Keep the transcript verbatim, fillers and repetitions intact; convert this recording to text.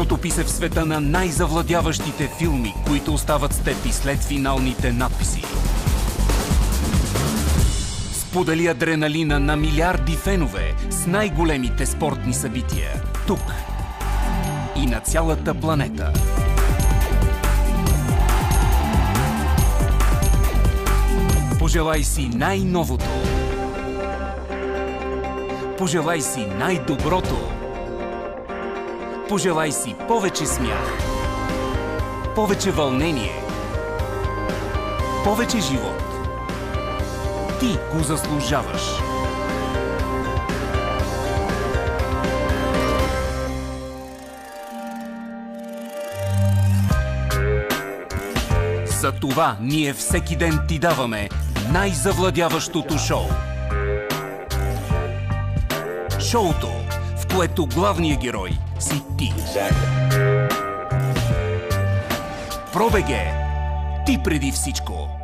Потопи се в света на най-завладяващите филми, които остават с теб и след финалните надписи. Сподели адреналина на милиарди фенове с най-големите спортни събития. Тук и на цялата планета. Пожелай си най-новото. Пожелай си най-доброто. Пожелай си повече смях, повече вълнение, повече живот. Ти го заслужаваш. За това ние всеки ден ти даваме най-завладяващото шоу. Шоуто, в което главният герой си ти. ProBG, ти преди всичко.